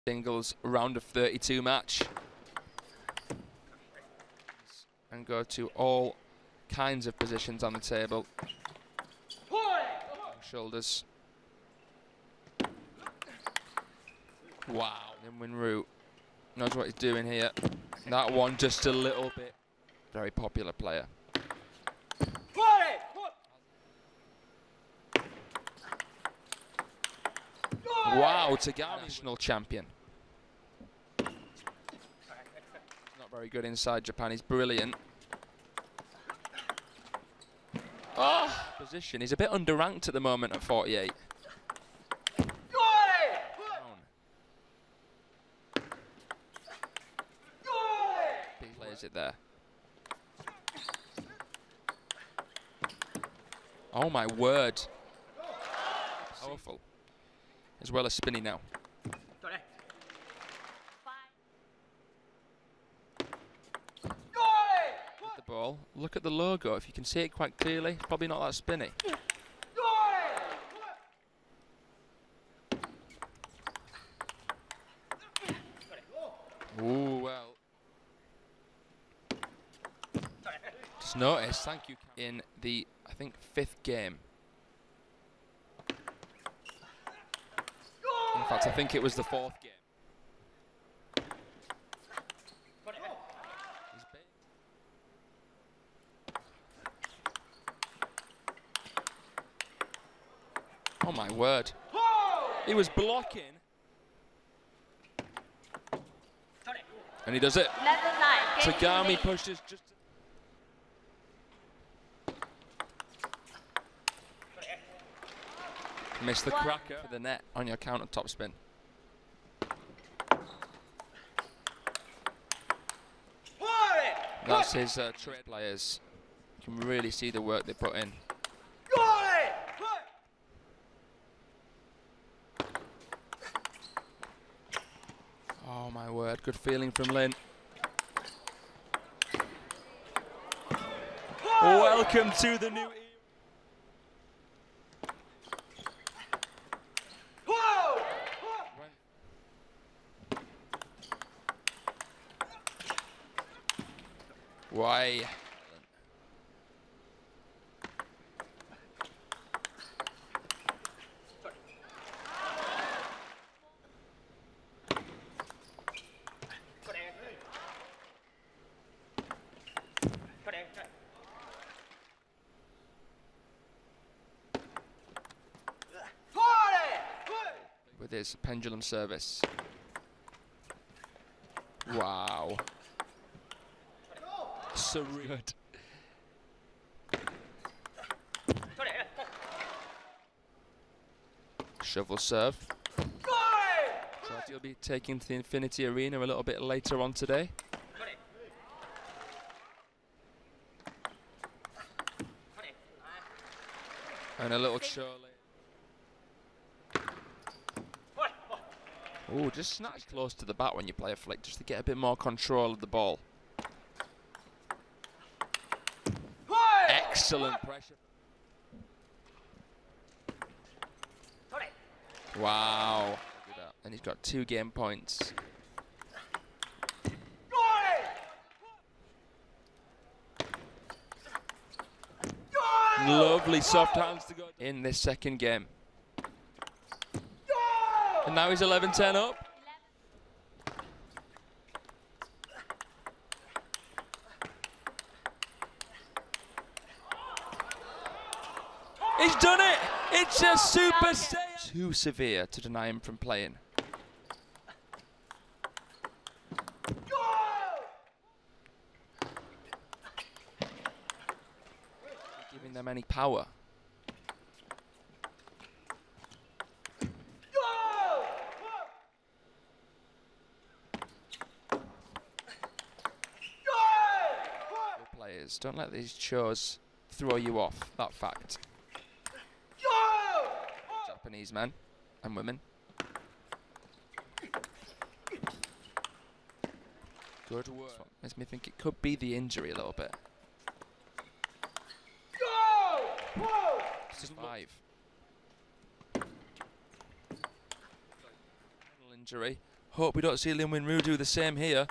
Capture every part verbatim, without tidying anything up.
Singles round of thirty-two match. And go to all kinds of positions on the table. Shoulders. Wow. Min Woo knows what he's doing here. That one just a little bit. Very popular player. Wow, Tagami, national champion. Not very good inside Japan, he's brilliant. Oh, position, he's a bit underranked at the moment at forty-eight. He plays it there. Oh my word. Powerful. As well as spinny now. The ball. Look at the logo. If you can see it quite clearly, it's probably not that spinny. Ooh, well. Just notice, thank you, in the, I think, fifth game. In fact, I think it was the fourth game. Oh my word. He was blocking. And he does it. Tagami pushes just. Missed the cracker for the net on your counter top spin. That's his uh, trade players. You can really see the work they put in. Oh my word, good feeling from Lin. Welcome to the new era. Why? With his pendulum service. Wow. So good. Shovel serve. He'll be taking to the Infinity Arena a little bit later on today. And a little show later. Oh, just snatch close to the bat when you play a flick, just to get a bit more control of the ball. Excellent pressure. Wow. And he's got two game points. Lovely soft hands to go in this second game. And now he's eleven ten up. He's done it! It's a super save! Too severe to deny him from playing. Giving them any power. Players, don't let these chores throw you off, that fact. Japanese men and women. Good work. Makes me think it could be the injury a little bit. This is five. Injury. Hope we don't see Lin Win Ryu do the same here.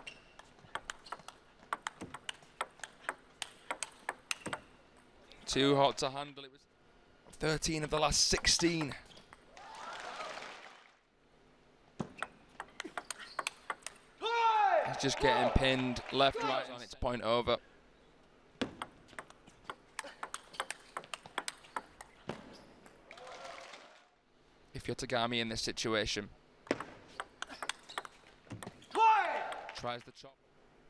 Too hot to handle. It was thirteen of the last sixteen. He's just getting pinned left, right on its point over. If you're Tagami in this situation. Tries the chop.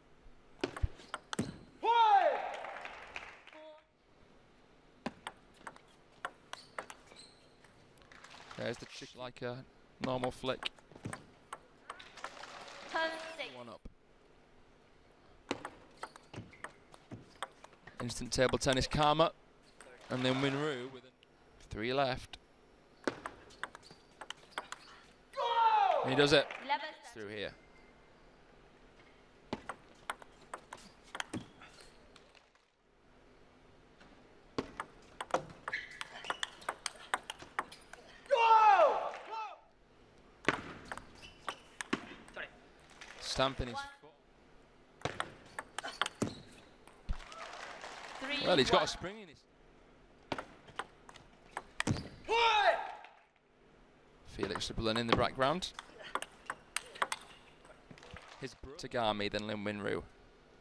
There's the chick like a normal flick. One up. Instant table tennis karma. And then Win Ryu with three left. And he does it through here. Stamping his foot. Well, he's got a spring in his. Felix Sibulin in the background. His Tagami, then Lin Win Ryu.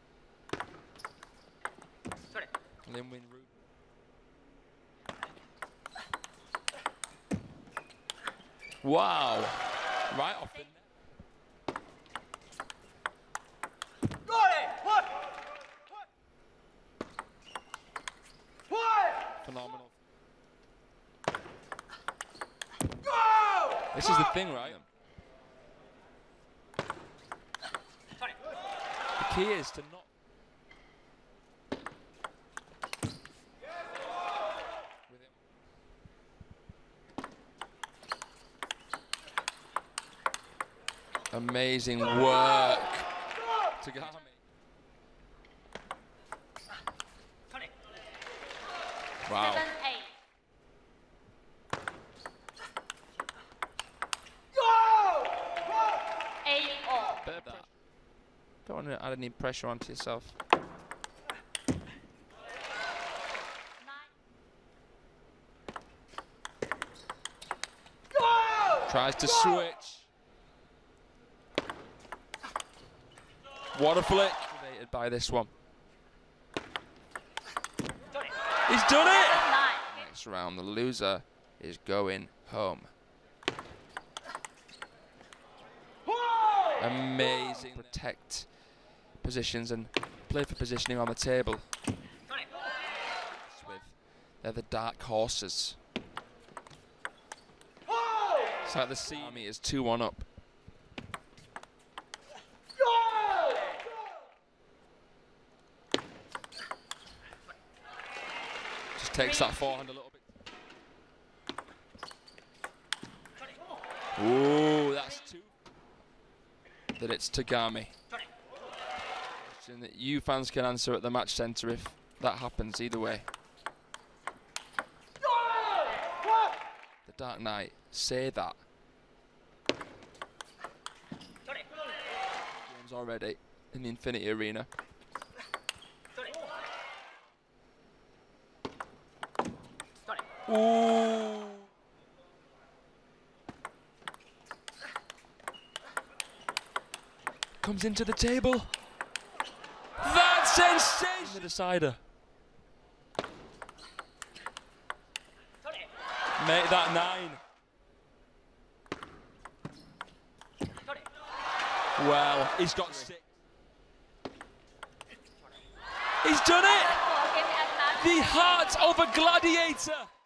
Lin Win Ryu. Wow! Right off the net. Phenomenal. This is the thing, right? The key is to not. Amazing work, Tagami. Wow. Seven, eight. Eight all. Bit of that. Don't want to add any pressure onto yourself. Nine. Tries to switch. What a flick. Activated by this one. He's done it! Next round, the loser is going home. Amazing. Protect positions and play for positioning on the table. With, they're the dark horses. It's like the Semi is two one up. Takes that forehand a little bit. Ooh, that's two. That it's Tagami. Question that you fans can answer at the match centre if that happens either way. The Dark Knight, say that. Games already in the Infinity Arena. Ooh. Comes into the table. That's sensation! The decider. Make that nine. Well, he's got six. He's done it! The heart of a gladiator!